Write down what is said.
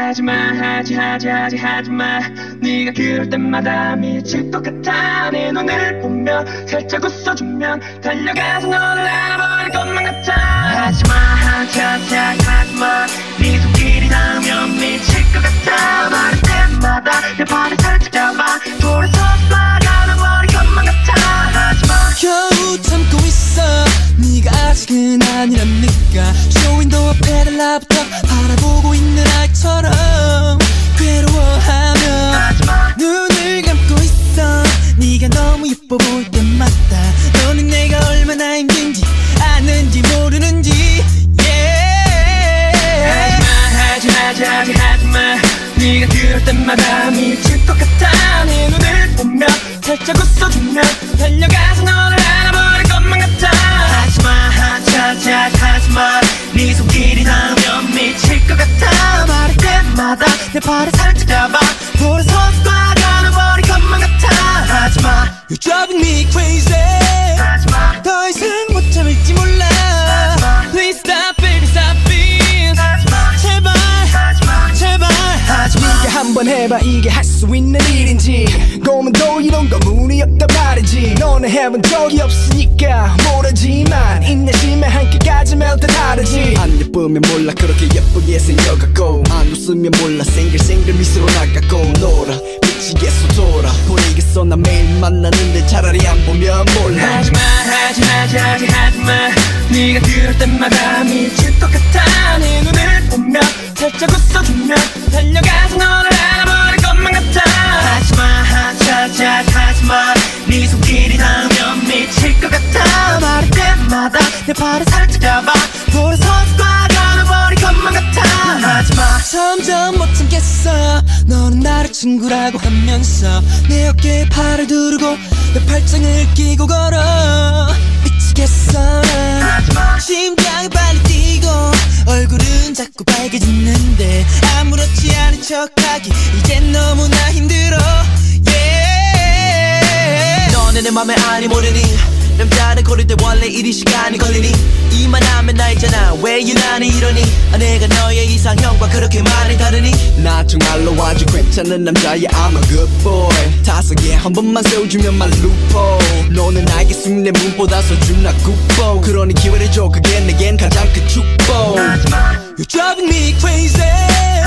하지마 하지마 네가 그럴 때마다 미칠 것 같아. 내 눈을 보며 살짝 웃어주면 달려가서 너를 알아버릴 것만 같아. 하지마 하지마 네 손길이 닿으면 미칠 것 같아. 말할 때마다 내 발을 살짝 잡아 돌아서 쏴가버릴 것만 같아. 하지마 겨우 참고 있어. 네가 아직은 아니랍니까. 쇼윈도우 앞에 달라붙어 바라보고 있는 아이처럼 괴로워하며 하지마 눈을 감고 있어. 네가 너무 예뻐 보일 때마다 너는 내가 얼마나 힘든지 아는지 모르는지 하지마 네가 그럴 때마다 미칠 것 같아. 내 눈을 보며 살짝 웃어주면 달려가서 너를 알아버릴 것만 같아. 하지마 네 손길이 닿으면 미칠 것 같아. 말할 때마다 내 발을 살짝 잡아 돌아서 쏴가버릴 것만 같아. 하지마 You're driving me crazy. 하지마 더 이상 못 참을지 몰라. Please stop baby stop it. 제발 제발 네가 한번 해봐 이게 할 수 있는 일인지. 고민도 이런 거 문이 없단 말이지. 너는 해본 적이 없으니까 모르지만 인내심에 한계까지면 다 다르지. 안 예쁘면 몰라 그렇게 예쁘게 생겨갖고 안 웃으면 몰라 싱글싱글 미소로 나가고 놀아 미치겠어 돌아 보이겠어 나 매일 만나는데 차라리 안 보면 몰라. 하지마 네가 그럴 때마다 미칠 것 같아. 내 눈을 보며 살짝 웃어주면 달려가서 너를 알아버릴 것만 같아. 하지마 네 손길이 닿으면 미칠 것 같아. 말할 때마다 내 발을 살짝 잡아 돌아서 쏴가버릴 것만 같아. 하지마 점점 못 참겠어. 너는 나를 친구라고 하면서 내 어깨에 팔을 두르고 내 팔짱을 끼고 걸어 미치겠어 난. 하지마 심장이 빨리 뛰고 얼굴은 자꾸 빨개지는데 아무렇지 않은 척하기 이젠 너무나 힘들어 yeah. 너는 내 맘에 아니 모르니 남자는 고를 때 원래 이리 시간이 걸리니 이만하면 나있잖아 왜 유난히 이러니. 내가 너의 이상형과 그렇게 많이 다르니. 나 정말로 아주 괜찮은 남자야 I'm a good boy. 타석에 한 번만 세워주면 말 루포. 너는 나에게 숙내 문보다 소중한 국보. 그러니 기회를 줘 그게 내겐 가장 큰 축복. 하지마 You're driving me crazy.